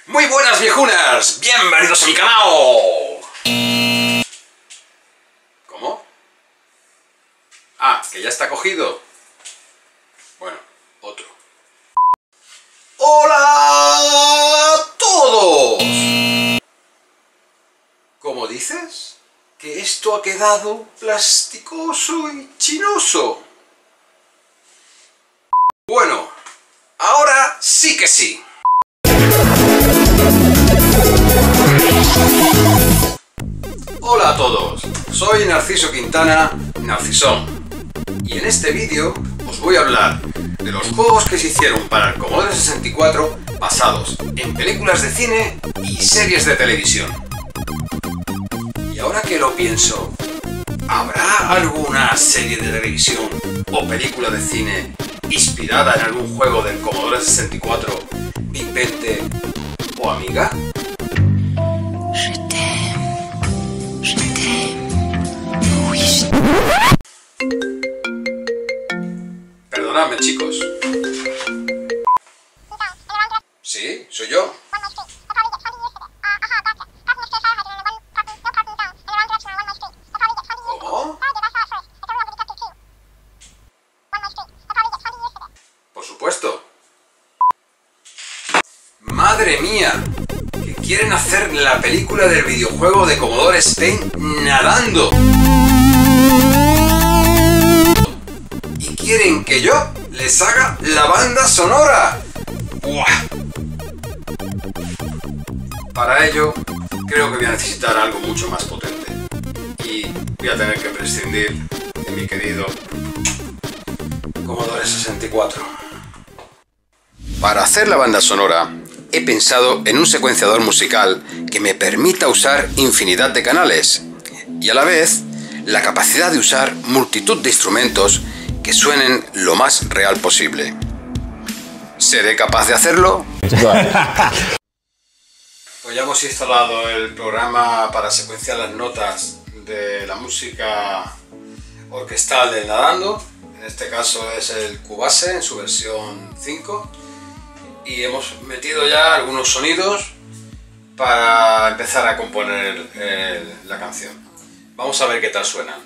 Muy buenas viejunas, bienvenidos a mi canal. ¿Cómo? Ah, que ya está cogido. Bueno, otro. ¡Hola a todos! ¿Cómo dices? ¿Que esto ha quedado plasticoso y chinoso? Bueno, ahora sí que sí. Hola a todos, soy Narciso Quintana, Narcisón, y en este vídeo os voy a hablar de los juegos que se hicieron para el Commodore 64 basados en películas de cine y series de televisión. Y ahora que lo pienso, ¿habrá alguna serie de televisión o película de cine inspirada en algún juego del Commodore 64, Big 20 o Amiga? Perdonadme, chicos. Sí, soy yo. ¿Cómo? Por supuesto. ¡Madre mía! Que quieren hacer la película del videojuego de Commodore Spain nadando. Y quieren que yo les haga la banda sonora. ¡Buah! Para ello, creo que voy a necesitar algo mucho más potente. Y voy a tener que prescindir de mi querido Commodore 64. Para hacer la banda sonora, he pensado en un secuenciador musical que me permita usar infinidad de canales y a la vez la capacidad de usar multitud de instrumentos que suenen lo más real posible. ¿Seré capaz de hacerlo? Pues ya hemos instalado el programa para secuenciar las notas de la música orquestal del nadando. En este caso es el Cubase en su versión 5. Y hemos metido ya algunos sonidos para empezar a componer la canción. Vamos a ver qué tal suenan.